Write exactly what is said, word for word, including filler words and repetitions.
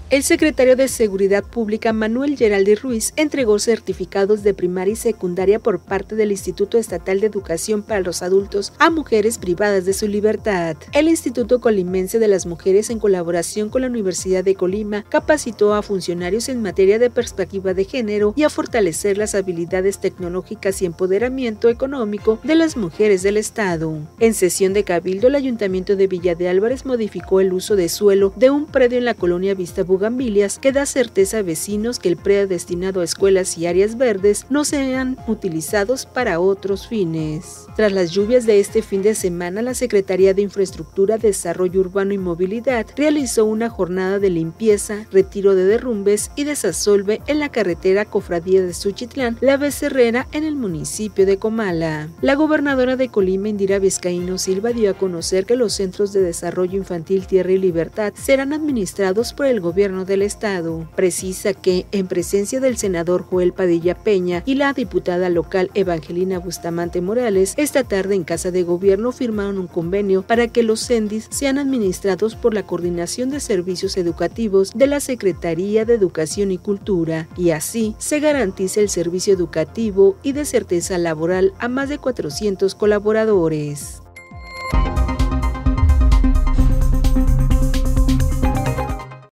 El secretario de Seguridad Pública, Manuel Geraldi Ruiz, entregó certificados de primaria y secundaria por parte del Instituto Estatal de Educación para los Adultos a mujeres privadas de su libertad. El Instituto Colimense de las Mujeres, en colaboración con la Universidad de Colima, capacitó a funcionarios en materia de perspectiva de género y a fortalecer las habilidades tecnológicas y empoderamiento económico de las mujeres del Estado. En sesión de cabildo, el Ayuntamiento de Villa de Álvarez modificó el uso de suelo de un predio en la colonia Vista Bugambilias, que da certeza a vecinos que el predio destinado a escuelas y áreas verdes no sean utilizados para otros fines. Tras las lluvias de este fin de semana, la Secretaría de Infraestructura, Desarrollo Urbano y Movilidad realizó una jornada de limpieza, retiro de derrumbes y desasolve en la carretera Cofradía de Suchitlán, La Becerrera, en el municipio de Comala. La gobernadora de Colima, Indira Vizcaíno Silva, dio a conocer que los centros de desarrollo infantil Tierra y Libertad serán administrados por el gobierno del estado. Precisa que, en presencia del senador Joel Padilla Peña y la diputada local Evangelina Bustamante Morales, esta tarde en Casa de Gobierno firmaron un convenio para que los CENDIS sean administrados por la Coordinación de Servicios Educativos de la Secretaría de Educación y Cultura, y así se garantiza el servicio educativo y de certeza laboral a más de cuatrocientos colaboradores.